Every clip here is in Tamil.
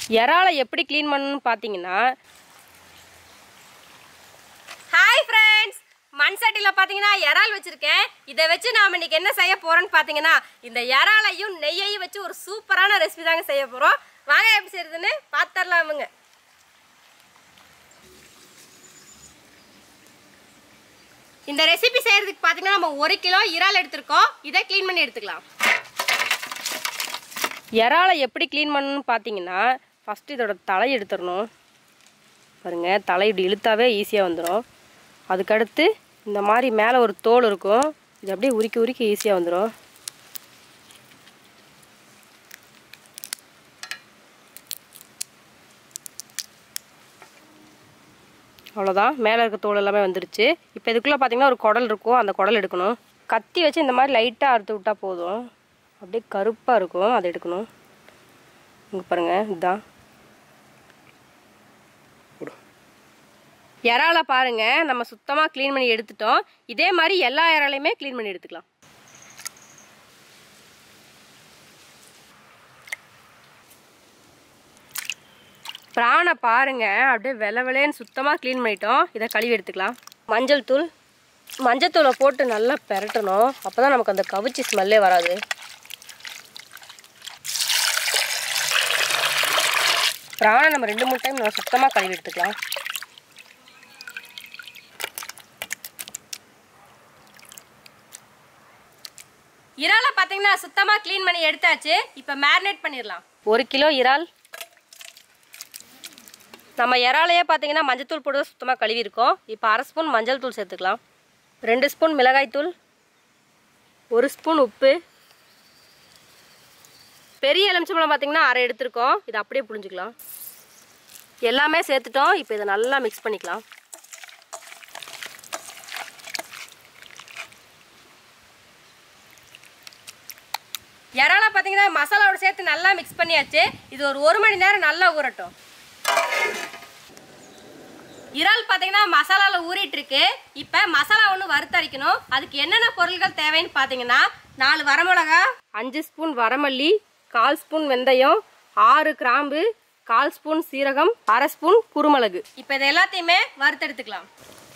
இறாலை எப்படி க்ளீன் பண்ணணும்னு பார்த்தீங்கன்னா, ஹாய் ஃப்ரெண்ட்ஸ், மண் சட்டியில் பார்த்தீங்கன்னா இறால் வச்சுருக்கேன். இதை வச்சு நாம் இன்றைக்கி என்ன செய்ய போகிறோன்னு பார்த்தீங்கன்னா, இந்த இறாலையும் நெய்யையும் வச்சு ஒரு சூப்பரான ரெசிபி தாங்க செய்ய போகிறோம். வாங்க எப்படி செய்யறதுன்னு பார்த்துடலாமுங்க. இந்த ரெசிபி செய்கிறதுக்கு பார்த்தீங்கன்னா நம்ம 1 கிலோ இறால் எடுத்துருக்கோம். இதை க்ளீன் பண்ணி எடுத்துக்கலாம். இறாலை எப்படி க்ளீன் பண்ணணும்னு பார்த்தீங்கன்னா, ஃபஸ்ட்டு இதோட தலை எடுத்துடணும். பாருங்கள், தலை இப்படி இழுத்தாவே ஈஸியாக வந்துடும். அதுக்கடுத்து இந்த மாதிரி மேலே ஒரு தோல் இருக்கும், இது அப்படியே உரிக்க உரிக்க ஈஸியாக வந்துடும். அவ்வளோதான், மேலே இருக்க தோல் எல்லாமே வந்துடுச்சு. இப்போ இதுக்குள்ளே பார்த்தீங்கன்னா ஒரு குடல் இருக்கும், அந்த குடல் எடுக்கணும். கத்தி வச்சு இந்த மாதிரி லைட்டாக அறுத்து விட்டால் போதும். அப்படியே கருப்பாக இருக்கும், அதை எடுக்கணும். இங்கே பாருங்கள், இதுதான் இறாலை பாருங்கள். நம்ம சுத்தமாக க்ளீன் பண்ணி எடுத்துட்டோம். இதே மாதிரி எல்லா இறாலையுமே க்ளீன் பண்ணி எடுத்துக்கலாம். பிரானை பாருங்க, அப்படியே வெள்ளை வெள்ளைன்னு சுத்தமாக க்ளீன் பண்ணிட்டோம். இதை கழுவி எடுத்துக்கலாம். மஞ்சள் தூள், மஞ்சத்தூளை போட்டு நல்லா பெரட்டணும். அப்போ தான் நமக்கு அந்த கவிச்சி ஸ்மெல்லே வராது. பிரானை நம்ம 2-3 டைம் நம்ம சுத்தமாக கழுவி எடுத்துக்கலாம். இறாலை பார்த்தீங்கன்னா சுத்தமாக க்ளீன் பண்ணி எடுத்தாச்சு. இப்போ மேரினேட் பண்ணிடலாம். 1 கிலோ இறால். நம்ம இறாலையே பார்த்தீங்கன்னா மஞ்சத்தூள் போட்டு சுத்தமாக கழுவிருக்கோம். இப்போ 1/2 ஸ்பூன் மஞ்சள் தூள் சேர்த்துக்கலாம். 2 ஸ்பூன் மிளகாய்த்தூள், 1 ஸ்பூன் உப்பு, பெரிய எலுமிச்சம்பழம் பார்த்தீங்கன்னா 1/2 எடுத்துருக்கோம். இதை அப்படியே புழிஞ்சிக்கலாம். எல்லாமே சேர்த்துட்டோம். இப்போ இதை நல்லா மிக்ஸ் பண்ணிக்கலாம். இறாலை பார்த்தீங்கன்னா மசாலாவோட சேர்த்து நல்லா மிக்ஸ் பண்ணியாச்சு. இது ஒரு 1 மணி நேரம் நல்லா ஊறட்டும். இறால் பார்த்தீங்கன்னா மசாலாவில் ஊறிட்டு இருக்கு. இப்போ மசாலா ஒன்று வறுத்தரைக்கணும். அதுக்கு என்னென்ன பொருட்கள் தேவைன்னு பார்த்தீங்கன்னா, 4 வரமிளகா, 5 ஸ்பூன் வரமல்லி, 1/4 ஸ்பூன் வெந்தயம், 6 கிராம்பு, 1/4 ஸ்பூன் சீரகம், 1/2 ஸ்பூன் குருமிளகு. இப்போ இது எல்லாத்தையுமே வறுத்தெடுத்துக்கலாம்.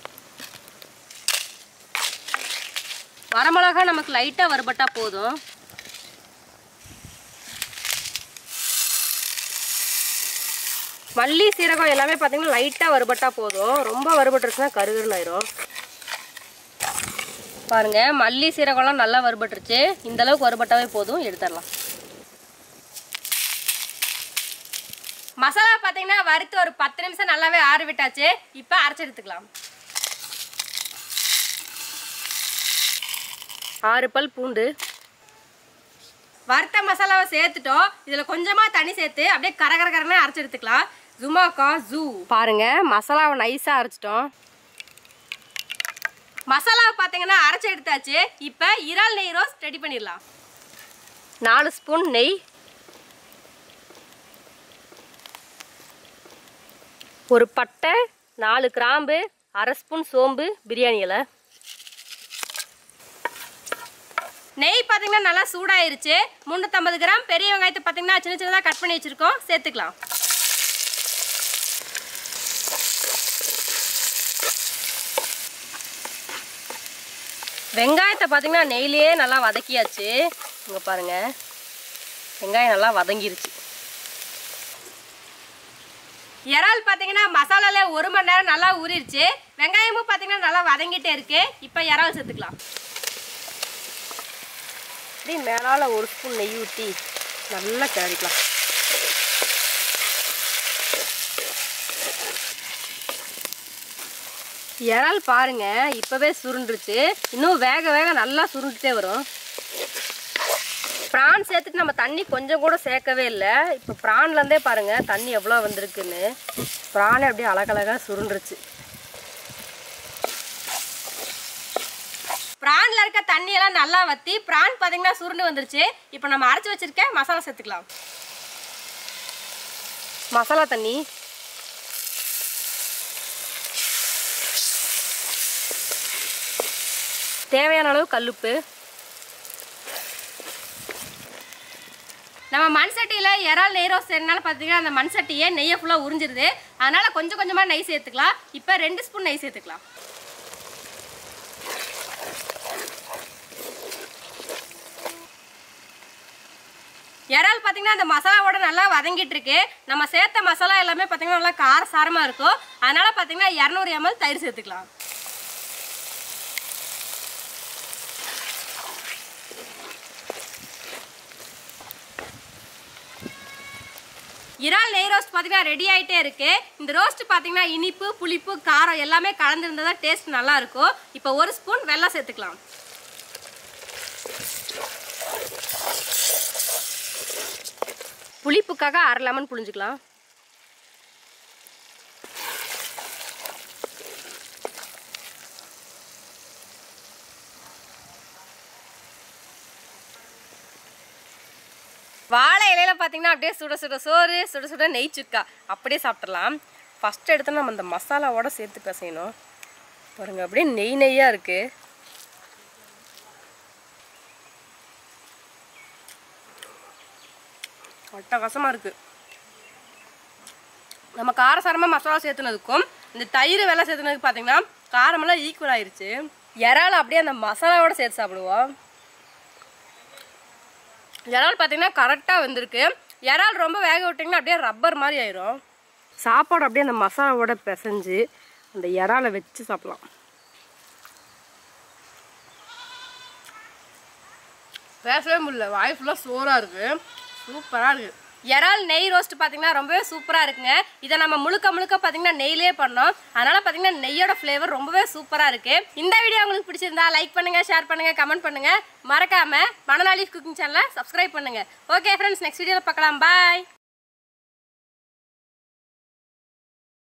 வரமிளகா நமக்கு லைட்டாக வறுபட்டா போதும். மல்லி சீரகம் எல்லாமே பார்த்தீங்கன்னா லைட்டாக வறுபட்டா போதும். ரொம்ப வறுபட்டுருச்சுன்னா கருகருன்னு ஆயிரும். பாருங்க, மல்லி சீரகம்லாம் நல்லா வறுபட்டுருச்சு. இந்த அளவுக்கு வறுபட்டாவே போதும், எடுத்துடலாம். மசாலா பார்த்தீங்கன்னா வறுத்து ஒரு 10 நிமிஷம் நல்லாவே ஆற விட்டாச்சு. இப்போ அரைச்சி எடுத்துக்கலாம். 6 பல் பூண்டு. வறுத்த மசாலாவை சேர்த்துட்டோம். இதில் கொஞ்சமாக தண்ணி சேர்த்து அப்படியே கரகரன்னு அரைச்சி எடுத்துக்கலாம். ஜுமாக்கா ஜூ. பாருங்க, மசாலாவை நைஸாக அரைச்சிட்டோம். மசாலாவை பார்த்தீங்கன்னா அரைச்சி எடுத்தாச்சு. இப்போ இறால் நெய் ரோஸ்ட் ரெடி பண்ணிடலாம். 4 ஸ்பூன் நெய், 1 பட்டை, 4 கிராம்பு, 1/2 ஸ்பூன் சோம்பு, பிரியாணி இலை. நெய் பார்த்தீங்கன்னா நல்லா சூடாயிருச்சு. 350 கிராம் பெரிய வெங்காயத்தை பார்த்தீங்கன்னா சின்ன சின்னதாக கட் பண்ணி வச்சுருக்கோம், சேர்த்துக்கலாம். வெங்காயத்தை பார்த்தீங்கன்னா நெய்லேயே நல்லா வதக்கியாச்சு. இங்கே பாருங்கள், வெங்காயம் நல்லா வதங்கிருச்சு. இறால் பார்த்தீங்கன்னா மசாலால 1 மணி நேரம் நல்லா ஊறிடுச்சு. வெங்காயமும் பார்த்தீங்கன்னா நல்லா வதங்கிட்டே இருக்கு. இப்போ இறால் சேர்த்துக்கலாம். இப்படி மேலால் 1 ஸ்பூன் நெய் ஊற்றி நல்லா கிளறிக்கலாம். இறால் பாருங்க, இப்போவே சுருண்டுருச்சு. இன்னும் வேக வேக நல்லா சுருண்டுட்டே வரும். பிரான் சேர்த்துட்டு நம்ம தண்ணி கொஞ்சம் கூட சேர்க்கவே இல்லை. இப்போ பிரான்லேருந்தே பாருங்கள் தண்ணி எவ்வளோ வந்திருக்குன்னு. பிரானே அப்படியே அழகழகாக சுருண்டுருச்சு. பிரான்ல இருக்க தண்ணியெல்லாம் நல்லா வற்றி பிரான் பார்த்தீங்கன்னா சுருண்டு வந்துருச்சு. இப்போ நம்ம அரைச்சி வச்சிருக்க மசாலா சேர்த்துக்கலாம். மசாலா தண்ணி, தேவையான அளவு கல்லுப்பு, நம்ம மண் சட்டியில் இறால் நெய் ரோஸ்ட் செய்யறதுனால பார்த்தீங்கன்னா அந்த மண் சட்டியே நெய்யை ஃபுல்லாக உறிஞ்சிருது. அதனால் கொஞ்சம் கொஞ்சமாக நெய் சேர்த்துக்கலாம். இப்போ 2 ஸ்பூன் நெய் சேர்த்துக்கலாம். இறால் பார்த்தீங்கன்னா அந்த மசாலாவோட நல்லா வதங்கிட்டு இருக்கு. நம்ம சேர்த்த மசாலா எல்லாமே பார்த்தீங்கன்னா நல்லா காரசாரமாக இருக்கும். அதனால் பார்த்தீங்கன்னா 200 ml தயிர் சேர்த்துக்கலாம். இறால் நெய் ரோஸ்ட் பார்த்தீங்கன்னா ரெடி ஆகிட்டே இருக்கு. இந்த ரோஸ்ட் பார்த்தீங்கன்னா இனிப்பு புளிப்பு காரம் எல்லாமே கலந்துருந்தா டேஸ்ட் நல்லா இருக்கும். இப்போ 1 ஸ்பூன் வெல்லம் சேர்த்துக்கலாம். புளிப்புக்காக 1/2 லெமன் புழிஞ்சுக்கலாம். வாழை இலையில பார்த்தீங்கன்னா அப்படியே சுட சுட சோறு சுட சுட நெய் சுக்கா அப்படியே சாப்பிட்றலாம். ஃபஸ்ட்டு எடுத்து நம்ம இந்த மசாலாவோட சேர்த்து பிசையணும். பாருங்க அப்படியே நெய் நெய்யாக இருக்குது. அட்டகாசமாக இருக்குது. நம்ம காரசாரமாக மசாலா சேர்த்துனதுக்கும் இந்த தயிர் வெள்ளை சேர்த்துனதுக்கு பார்த்தீங்கன்னா காரமெல்லாம் ஈக்குவல் ஆயிடுச்சு. இறால் அப்படியே அந்த மசாலாவோட சேர்த்து சாப்பிடுவோம். இறால் பார்த்தீங்கன்னா கரெக்டாக வந்திருக்கு. இறால் ரொம்ப வேக விட்டிங்கன்னா அப்படியே ரப்பர் மாதிரி ஆயிரும். சாப்பாடு அப்படியே அந்த மசாலாவோட பிசைஞ்சு அந்த இறாலை வச்சு சாப்பிடலாம். பேசவே முடியல, வாய் ஃபுல்லாக சோறாக இருக்குது. சூப்பராக இருக்குது. இறால் நெய் ரோஸ்ட் பார்த்தீங்கன்னா ரொம்பவே சூப்பராக இருக்குங்க. இதை நம்ம முழுக்க பார்த்தீங்கன்னா நெய்லேயே பண்ணோம். அதனால் பார்த்தீங்கன்னா நெய்யோட ஃப்ளேவர் ரொம்பவே சூப்பராக இருக்குது. இந்த வீடியோ உங்களுக்கு பிடிச்சிருந்தா லைக் பண்ணுங்கள், ஷேர் பண்ணுங்கள், கமெண்ட் பண்ணுங்கள். மறக்காமல் மனநாளி குக்கிங் சேனலை சப்ஸ்கிரைப் பண்ணுங்கள். ஓகே ஃப்ரெண்ட்ஸ், நெக்ஸ்ட் வீடியோவில் பார்க்கலாம். பாய்.